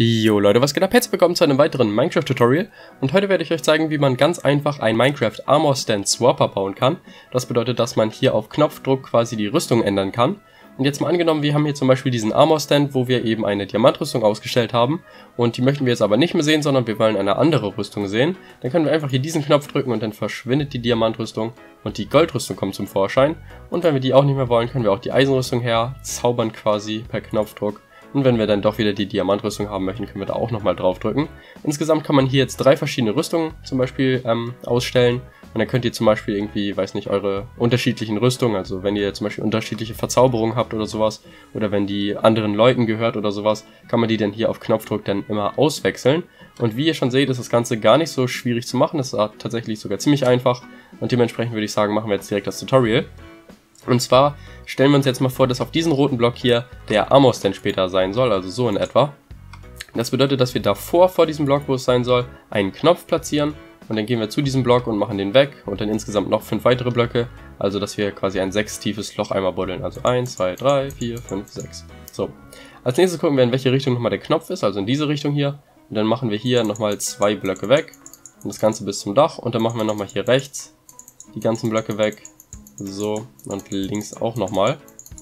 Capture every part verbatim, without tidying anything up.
Jo Leute, was geht ab? Herzlich willkommen zu einem weiteren Minecraft-Tutorial und heute werde ich euch zeigen, wie man ganz einfach einen Minecraft Armor Stand Swapper bauen kann. Das bedeutet, dass man hier auf Knopfdruck quasi die Rüstung ändern kann. Und jetzt mal angenommen, wir haben hier zum Beispiel diesen Armor Stand, wo wir eben eine Diamantrüstung ausgestellt haben und die möchten wir jetzt aber nicht mehr sehen, sondern wir wollen eine andere Rüstung sehen. Dann können wir einfach hier diesen Knopf drücken und dann verschwindet die Diamantrüstung und die Goldrüstung kommt zum Vorschein. Und wenn wir die auch nicht mehr wollen, können wir auch die Eisenrüstung herzaubern quasi per Knopfdruck. Und wenn wir dann doch wieder die Diamantrüstung haben möchten, können wir da auch nochmal drauf drücken. Insgesamt kann man hier jetzt drei verschiedene Rüstungen zum Beispiel ähm, ausstellen. Und dann könnt ihr zum Beispiel irgendwie, weiß nicht, eure unterschiedlichen Rüstungen, also wenn ihr zum Beispiel unterschiedliche Verzauberungen habt oder sowas, oder wenn die anderen Leuten gehört oder sowas, kann man die dann hier auf Knopfdruck dann immer auswechseln. Und wie ihr schon seht, ist das Ganze gar nicht so schwierig zu machen. Das ist tatsächlich sogar ziemlich einfach. Und dementsprechend würde ich sagen, machen wir jetzt direkt das Tutorial. Und zwar stellen wir uns jetzt mal vor, dass auf diesem roten Block hier der Armor Stand später sein soll, also so in etwa. Das bedeutet, dass wir davor, vor diesem Block, wo es sein soll, einen Knopf platzieren und dann gehen wir zu diesem Block und machen den weg und dann insgesamt noch fünf weitere Blöcke, also dass wir quasi ein sechs tiefes Loch einmal buddeln, also eins, zwei, drei, vier, fünf, sechs. So, als nächstes gucken wir, in welche Richtung nochmal der Knopf ist, also in diese Richtung hier. Und dann machen wir hier nochmal zwei Blöcke weg und das Ganze bis zum Dach und dann machen wir nochmal hier rechts die ganzen Blöcke weg. So, und links auch nochmal.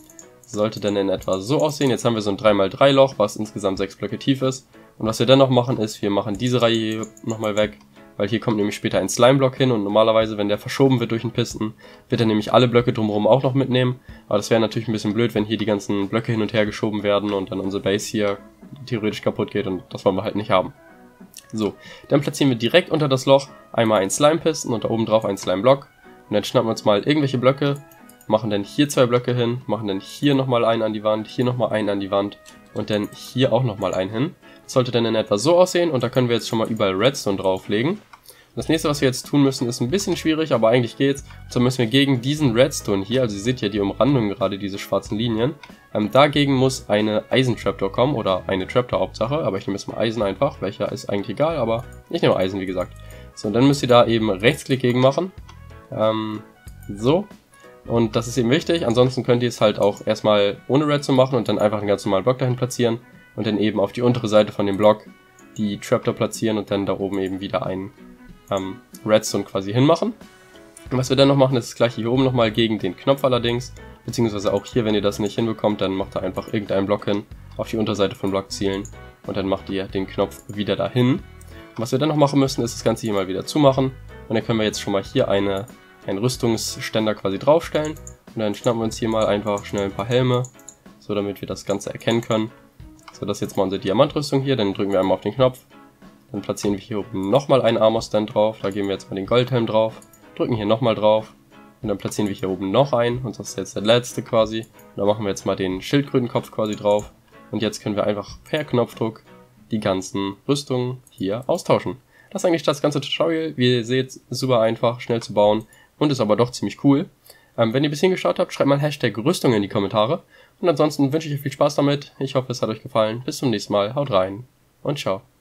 Sollte dann in etwa so aussehen. Jetzt haben wir so ein drei mal drei Loch, was insgesamt sechs Blöcke tief ist. Und was wir dann noch machen, ist, wir machen diese Reihe hier nochmal weg, weil hier kommt nämlich später ein Slime-Block hin und normalerweise, wenn der verschoben wird durch den Pisten, wird er nämlich alle Blöcke drumherum auch noch mitnehmen. Aber das wäre natürlich ein bisschen blöd, wenn hier die ganzen Blöcke hin und her geschoben werden und dann unsere Base hier theoretisch kaputt geht und das wollen wir halt nicht haben. So, dann platzieren wir direkt unter das Loch einmal einen Slime-Pisten und da oben drauf einen Slime-Block. Und dann schnappen wir uns mal irgendwelche Blöcke, machen dann hier zwei Blöcke hin, machen dann hier nochmal einen an die Wand, hier nochmal einen an die Wand und dann hier auch nochmal einen hin. Das sollte dann in etwa so aussehen und da können wir jetzt schon mal überall Redstone drauflegen. Das nächste, was wir jetzt tun müssen, ist ein bisschen schwierig, aber eigentlich geht's. Und zwar müssen wir gegen diesen Redstone hier, also ihr seht ja die Umrandung gerade, diese schwarzen Linien, ähm, dagegen muss eine Eisen-Trapdoor kommen oder eine Trapdoor-Hauptsache, aber ich nehme jetzt mal Eisen einfach, welcher ist eigentlich egal, aber ich nehme Eisen, wie gesagt. So, und dann müsst ihr da eben Rechtsklick gegen machen. Ähm, so. Und das ist eben wichtig. Ansonsten könnt ihr es halt auch erstmal ohne Redstone machen und dann einfach einen ganz normalen Block dahin platzieren und dann eben auf die untere Seite von dem Block die Trapdoor platzieren und dann da oben eben wieder einen ähm, Redstone quasi hinmachen. Und was wir dann noch machen, ist das gleiche hier oben nochmal gegen den Knopf allerdings, beziehungsweise auch hier, wenn ihr das nicht hinbekommt, dann macht ihr einfach irgendeinen Block hin, auf die Unterseite vom Block zielen und dann macht ihr den Knopf wieder dahin. Und was wir dann noch machen müssen, ist das Ganze hier mal wieder zumachen. Und dann können wir jetzt schon mal hier eine, einen Rüstungsständer quasi draufstellen. Und dann schnappen wir uns hier mal einfach schnell ein paar Helme, so damit wir das Ganze erkennen können. So, das ist jetzt mal unsere Diamantrüstung hier. Dann drücken wir einmal auf den Knopf. Dann platzieren wir hier oben nochmal einen Armor Stand drauf. Da geben wir jetzt mal den Goldhelm drauf. Drücken hier nochmal drauf. Und dann platzieren wir hier oben noch einen. Und das ist jetzt der letzte quasi. Und dann machen wir jetzt mal den Schildkrötenkopf quasi drauf. Und jetzt können wir einfach per Knopfdruck die ganzen Rüstungen hier austauschen. Das ist eigentlich das ganze Tutorial. Wie ihr seht, super einfach, schnell zu bauen und ist aber doch ziemlich cool. Ähm, wenn ihr bis hierhin geschaut habt, schreibt mal Hashtag Rüstung in die Kommentare. Und ansonsten wünsche ich euch viel Spaß damit. Ich hoffe, es hat euch gefallen. Bis zum nächsten Mal. Haut rein und ciao.